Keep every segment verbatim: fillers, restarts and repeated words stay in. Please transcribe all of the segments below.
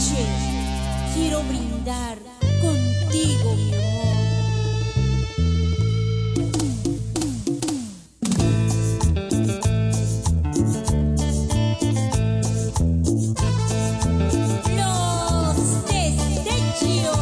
noche quiero brindar contigo, mi amor. Los Destellos.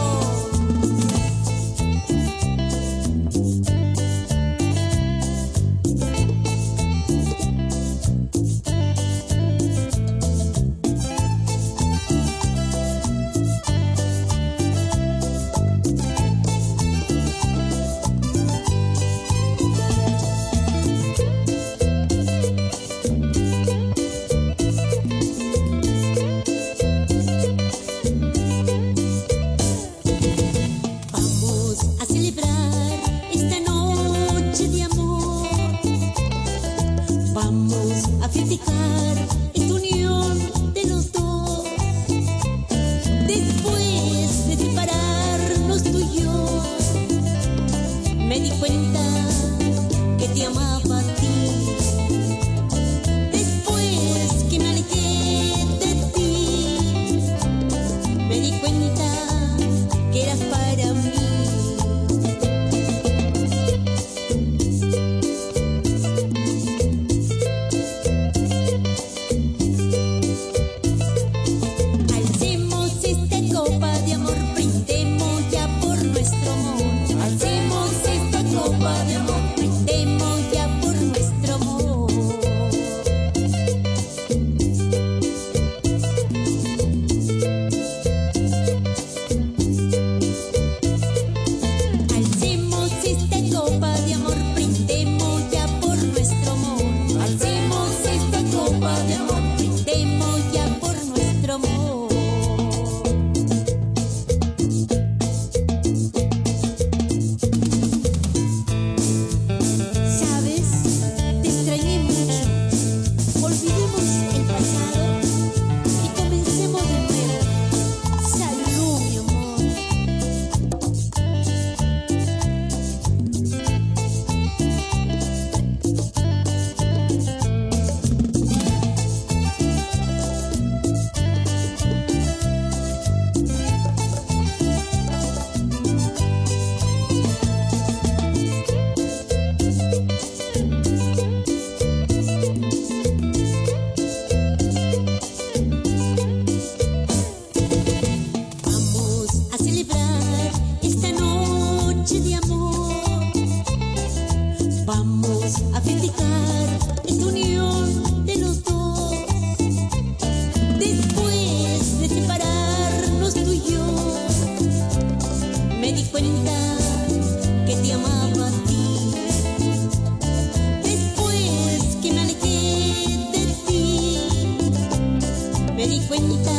Vamos a festejar esta unión de los dos. Después de separarnos tú y yo, me di cuenta que te amaba a ti. Después que me alejé de ti, me di cuenta que eras para mí. Vamos a festejar esta unión de los dos. Después de separarnos tú y yo, me di cuenta que te amaba a ti. Después que me alejé de ti, me di cuenta